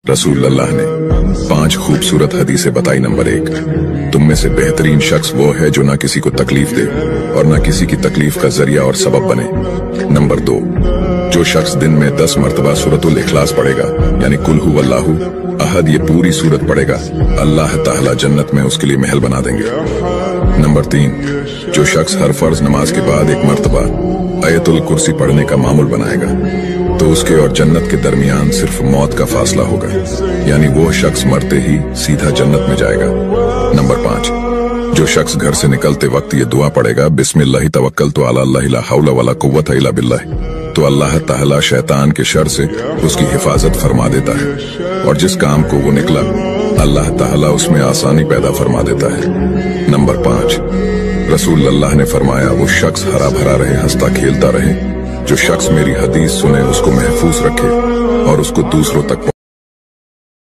रसूल अल्लाह ने 5 खूबसूरत हदीसें बताई। नंबर 1, तुम में से बेहतरीन शख्स वो है जो ना किसी को तकलीफ दे और ना किसी की तकलीफ का जरिया और सबब बने। नंबर 2, जो शख्स दिन में 10 मरतबा सूरतुल इखलास पढ़ेगा, यानी कुल हु अल्लाहु अहद, ये पूरी सूरत पढ़ेगा, अल्लाह ताला जन्नत में उसके लिए महल बना देंगे। नंबर 3, जो शख्स हर फर्ज नमाज के बाद 1 मरतबा आयतुल कुर्सी पढ़ने का मामूल बनाएगा, तो उसके और जन्नत के दरमियान सिर्फ मौत का फासला होगा, यानी वो शख्स मरते ही सीधा जन्नत में जाएगा। नंबर 5, जो शख्स घर से निकलते वक्त ये दुआ पढ़ेगा, बिस्मिल्लाहि तवक्कलतु अला अल्लाह ला हौला वला कुव्वता इल्ला बिल्लाह, तो अल्लाह ताला शैतान के शर से उसकी हिफाजत फरमा देता है और जिस काम को वो निकला अल्लाह ताला उसमें आसानी पैदा फरमा देता है। नंबर 5, रसूल अल्लाह ने फरमाया, वो शख्स हरा भरा रहे, हंसता खेलता रहे, जो शख्स मेरी हदीस सुने उसको महफूज रखे और उसको दूसरों तक